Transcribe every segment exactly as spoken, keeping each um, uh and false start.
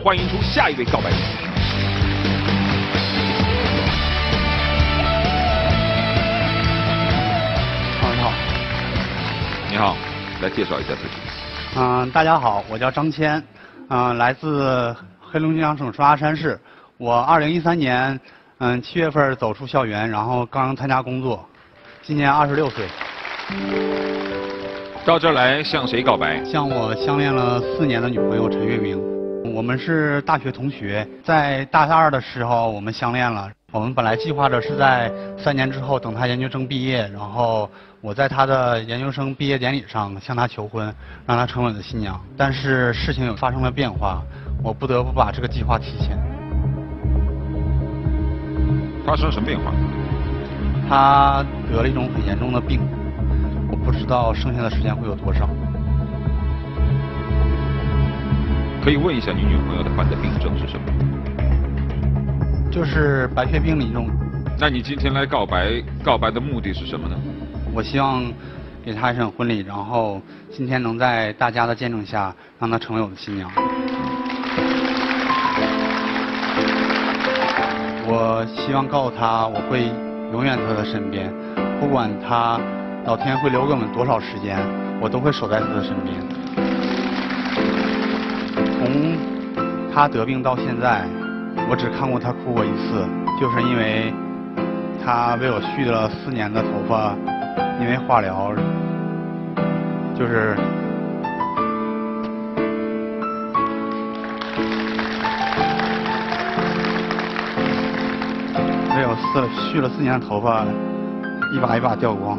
欢迎出下一位告白者。 你好， 你好，来介绍一下自己。 嗯，大家好，我叫张谦，嗯，来自黑龙江省双鸭山市。我二零一三年，嗯，七月份走出校园，然后刚参加工作，今年二十六岁。 到这儿来向谁告白？ 向我相恋了四年的女朋友陈月明。我们是大学同学，在大二的时候我们相恋了。我们本来计划着是在三年之后等她研究生毕业，然后我在她的研究生毕业典礼上向她求婚，让她成为我的新娘。但是事情有发生了变化，我不得不把这个计划提前。 发生了什么变化？ 她得了一种很严重的病，我不知道剩下的时间会有多少。 可以问一下你女朋友的患的病症是什么？ 就是白血病的一种。 那你今天来告白，告白的目的是什么呢？ 我希望给她一场婚礼，然后今天能在大家的见证下，让她成为我的新娘。我希望告诉她，我会永远在她的身边，不管她老天会留给我们多少时间，我都会守在她的身边。从她得病到现在，我只看过她哭过一次，就是因为她为我续了四年的头发，因为化疗，就是为我四续了四年的头发，一把一把掉光，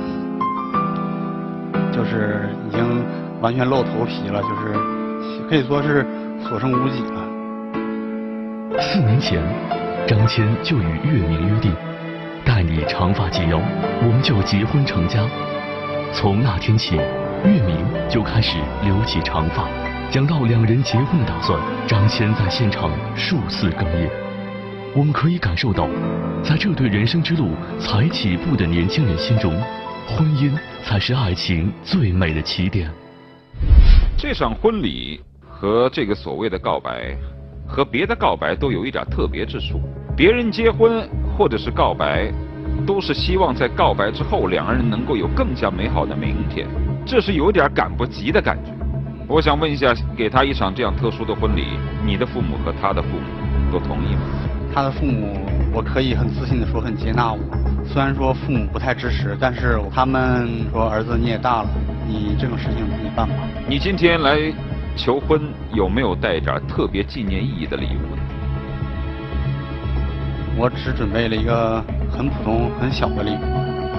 就是已经完全露头皮了，就是可以说是所剩无几了。 四年前，张谦就与月明约定，待你长发及腰，我们就结婚成家。从那天起，月明就开始留起长发。讲到两人结婚的打算，张谦在现场数次哽咽。我们可以感受到，在这对人生之路才起步的年轻人心中，婚姻才是爱情最美的起点。 这场婚礼和这个所谓的告白，和别的告白都有一点特别之处。别人结婚或者是告白，都是希望在告白之后，两个人能够有更加美好的明天，这是有点赶不及的感觉。我想问一下，给他一场这样特殊的婚礼，你的父母和他的父母都同意吗？ 他的父母，我可以很自信地说很接纳我。虽然说父母不太支持，但是他们说儿子你也大了，你这种事情自己办吧。 你今天来求婚，有没有带一点特别纪念意义的礼物呢？ 我只准备了一个很普通、很小的礼物，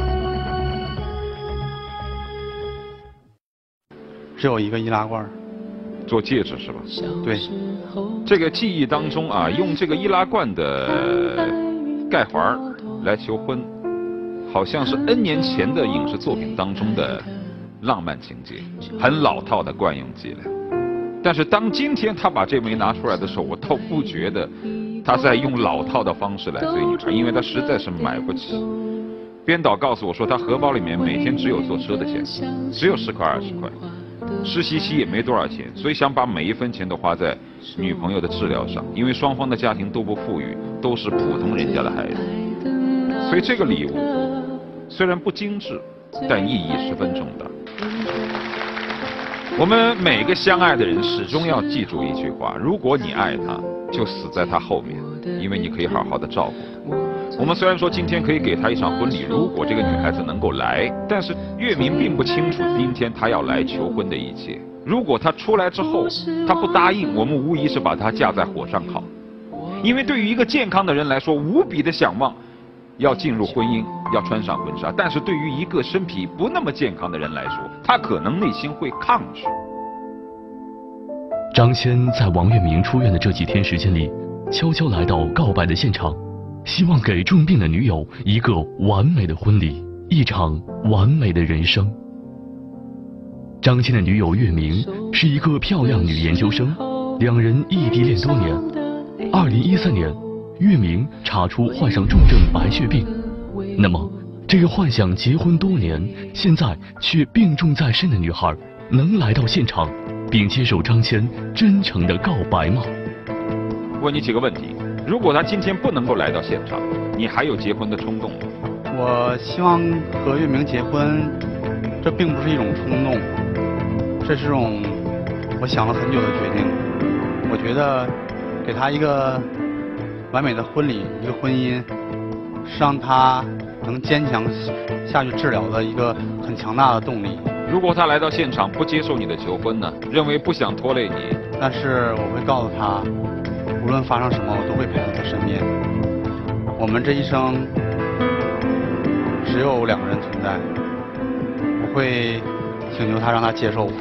只有一个易拉罐。 做戒指是吧？ 对。 这个记忆当中啊，用这个易拉罐的盖环来求婚，好像是 N 年前的影视作品当中的浪漫情节，很老套的惯用伎俩。但是当今天他把这枚拿出来的时候，我倒不觉得他在用老套的方式来追女孩，因为他实在是买不起。编导告诉我说，他荷包里面每天只有坐车的钱，只有十块二十块。实习期也没多少钱，所以想把每一分钱都花在女朋友的治疗上，因为双方的家庭都不富裕，都是普通人家的孩子，所以这个礼物虽然不精致，但意义十分重大。我们每个相爱的人始终要记住一句话：如果你爱他，就死在他后面，因为你可以好好的照顾他。我们虽然说今天可以给他一场婚礼，如果这个女孩子能够来，但是月明并不清楚今天她要来求婚的一切。如果她出来之后她不答应，我们无疑是把她架在火上烤。因为对于一个健康的人来说，无比的想望要进入婚姻，要穿上婚纱，但是对于一个身体不那么健康的人来说，他可能内心会抗拒。 张谦在王月明出院的这几天时间里，悄悄来到告白的现场，希望给重病的女友一个完美的婚礼，一场完美的人生。张谦的女友月明是一个漂亮女研究生，两人异地恋多年。二零一三年，月明查出患上重症白血病，那么这个幻想结婚多年，现在却病重在身的女孩，能来到现场并接受张谦真诚的告白吗？ 问你几个问题：如果他今天不能够来到现场，你还有结婚的冲动吗？ 我希望和岳明结婚，这并不是一种冲动，这是种我想了很久的决定。我觉得给他一个完美的婚礼，一个婚姻，是让他能坚强下去治疗的一个很强大的动力。 如果他来到现场不接受你的求婚呢？认为不想拖累你， 但是我会告诉他，无论发生什么，我都会陪在他身边。我们这一生只有两个人存在，我会请求他，让他接受我。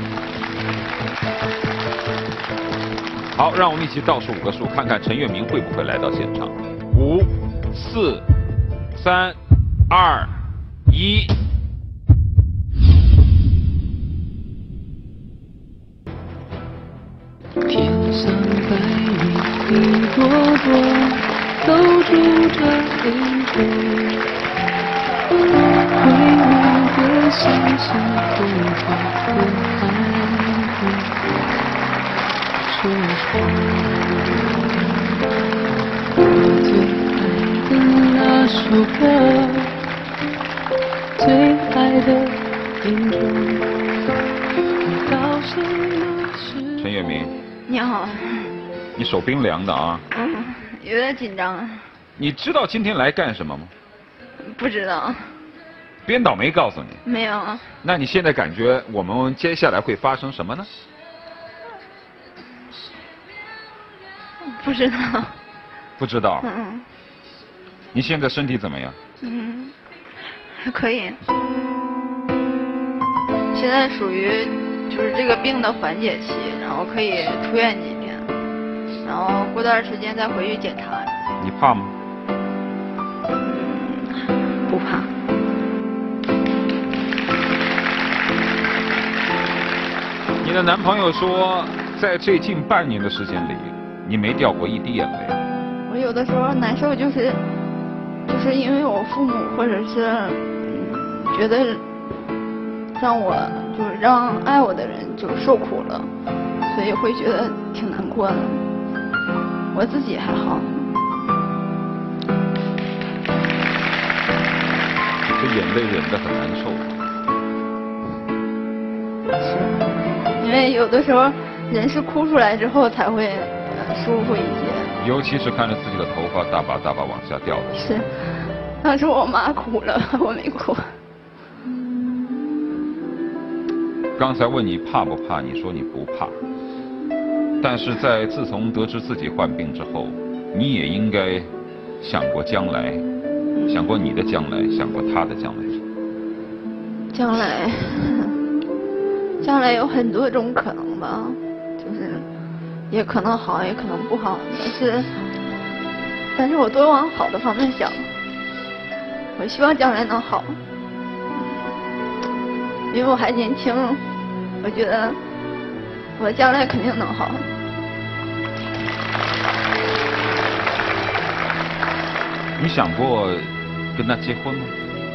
好，让我们一起倒数五个数，看看陈月明会不会来到现场。五、四、三、二、一。 天上白云一朵朵，都住着灵魂。回眸的星星，会把我爱你说说。我最爱的那首歌，最爱的音准，我高兴的是。 陈月明， 你好。 你手冰凉的啊。 嗯，有点紧张。 你知道今天来干什么吗？ 不知道。 编导没告诉你？ 没有。 那你现在感觉我们接下来会发生什么呢？ 不知道。 不知道。 嗯。 你现在身体怎么样？ 嗯，还可以。现在属于就是这个病的缓解期，然后可以出院几天，然后过段时间再回去检查。 你怕吗？ 不怕。 你的男朋友说，在这近半年的时间里，你没掉过一滴眼泪。 我有的时候难受，就是就是因为我父母或者是嗯觉得让我就是让爱我的人就受苦了，所以会觉得挺难过的。我自己还好。 这眼泪忍得很难受。 是，因为有的时候人是哭出来之后才会呃舒服一些。 尤其是看着自己的头发大把大把往下掉的。 是，当时我妈哭了，我没哭。 刚才问你怕不怕，你说你不怕。但是在自从得知自己患病之后，你也应该想过将来，想过你的将来，想过他的将来。 将来，将来有很多种可能吧，就是也可能好，也可能不好，但是，但是我多往好的方面想，我希望将来能好，因为我还年轻，我觉得我将来肯定能好。 你想过跟他结婚吗？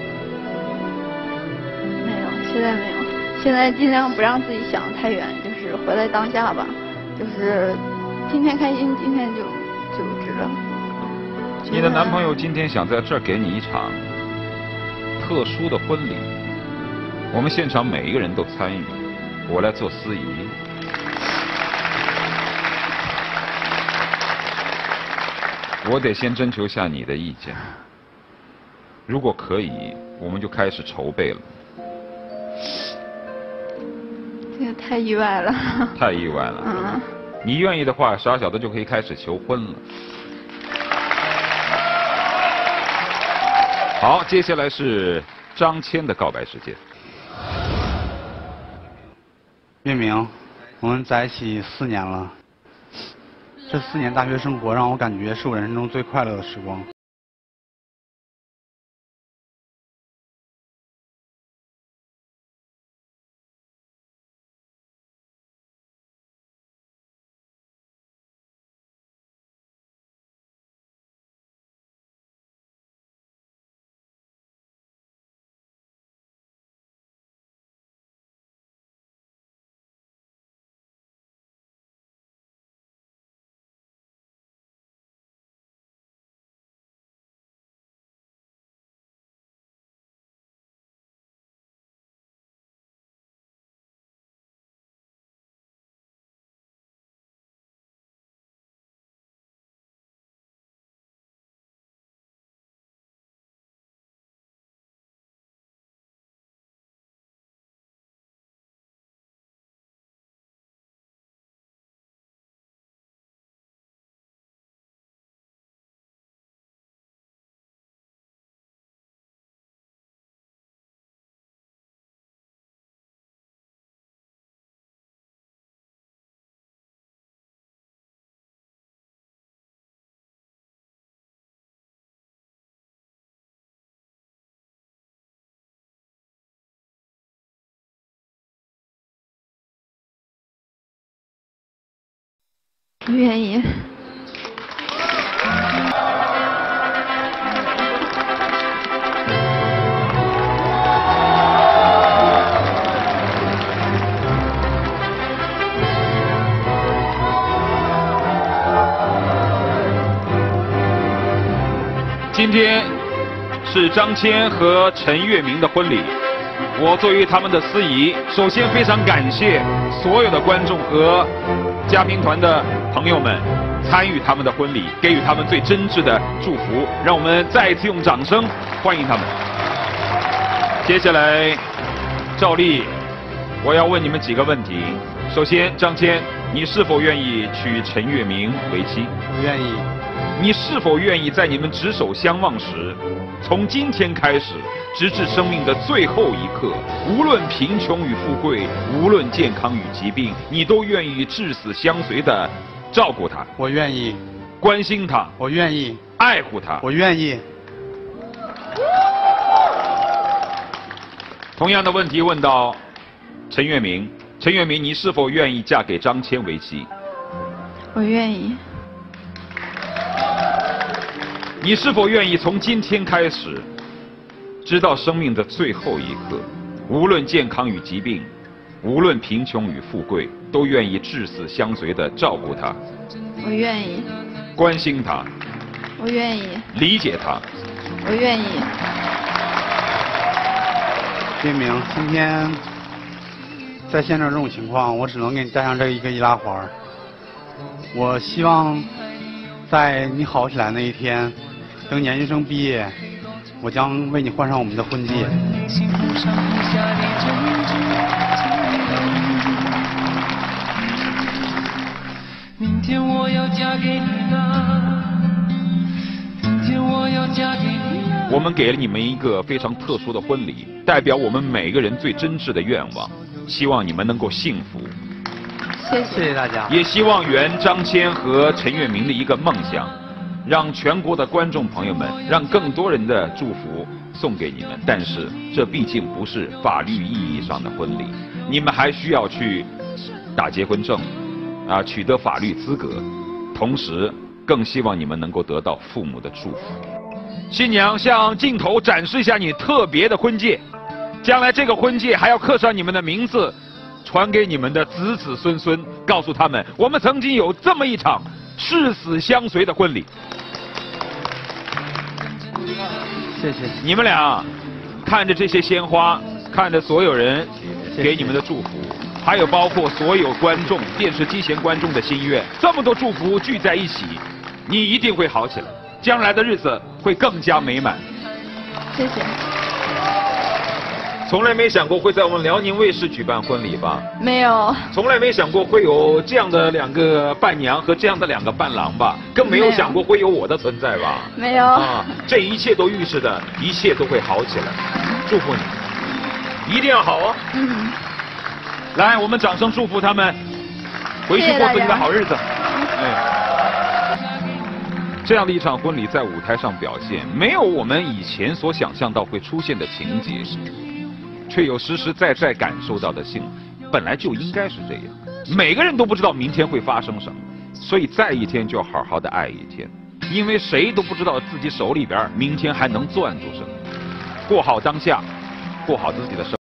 没有，现在没有。现在尽量不让自己想太远，就是活在当下吧。就是今天开心，今天就就值了。 你的男朋友今天想在这儿给你一场特殊的婚礼，我们现场每一个人都参与，我来做司仪。我得先征求下你的意见，如果可以，我们就开始筹备了。 这个太意外了。 太意外了。 嗯。 你愿意的话，傻小的就可以开始求婚了。好，接下来是张谦的告白时间。 月明，我们在一起四年了。这四年大学生活让我感觉是我人生中最快乐的时光。 我愿意。 今天是张谦和陈月明的婚礼，我作为他们的司仪，首先非常感谢所有的观众和嘉宾团的朋友们参与他们的婚礼，给予他们最真挚的祝福，让我们再一次用掌声欢迎他们。接下来，照例我要问你们几个问题。首先，张谦，你是否愿意娶陈月明为妻？ 我愿意。 你是否愿意在你们执手相望时，从今天开始，直至生命的最后一刻，无论贫穷与富贵，无论健康与疾病，你都愿意至死相随地照顾他？ 我愿意。 关心他？ 我愿意。 爱护他？ 我愿意。 同样的问题问到陈月明，陈月明，你是否愿意嫁给张谦为妻？ 我愿意。 你是否愿意从今天开始，直到生命的最后一刻，无论健康与疾病，无论贫穷与富贵，都愿意至死相随地照顾他？ 我愿意。 关心他？ 我愿意。 理解他？ 我愿意。 月明，今天在现场这种情况，我只能给你戴上这一个易拉环。我希望在你好起来那一天，等研究生毕业，我将为你换上我们的婚戒。 明天我要嫁给你了，明天我要嫁给你了。 我们给了你们一个非常特殊的婚礼，代表我们每个人最真挚的愿望，希望你们能够幸福。 谢谢， 谢谢大家。 也希望圆张谦和陈月明的一个梦想，让全国的观众朋友们，让更多人的祝福送给你们。但是这毕竟不是法律意义上的婚礼，你们还需要去打结婚证，啊，取得法律资格，同时更希望你们能够得到父母的祝福。新娘向镜头展示一下你特别的婚戒，将来这个婚戒还要刻上你们的名字，传给你们的子子孙孙，告诉他们我们曾经有这么一场誓死相随的婚礼。 谢谢。 你们俩看着这些鲜花，看着所有人给你们的祝福，还有包括所有观众、电视机前观众的心愿，这么多祝福聚在一起，你一定会好起来，将来的日子会更加美满。 谢谢。 从来没想过会在我们辽宁卫视举办婚礼吧？ 没有。 从来没想过会有这样的两个伴娘和这样的两个伴郎吧？更没有想过会有我的存在吧？ 没有。 啊，这一切都预示着一切都会好起来，祝福你，一定要好啊！ 嗯。 来，我们掌声祝福他们，回去过自己的好日子。哎，这样的一场婚礼在舞台上表现，没有我们以前所想象到会出现的情节，却有实实在在感受到的幸福。本来就应该是这样，每个人都不知道明天会发生什么，所以在一天就要好好的爱一天，因为谁都不知道自己手里边明天还能攥住什么。过好当下，过好自己的生活。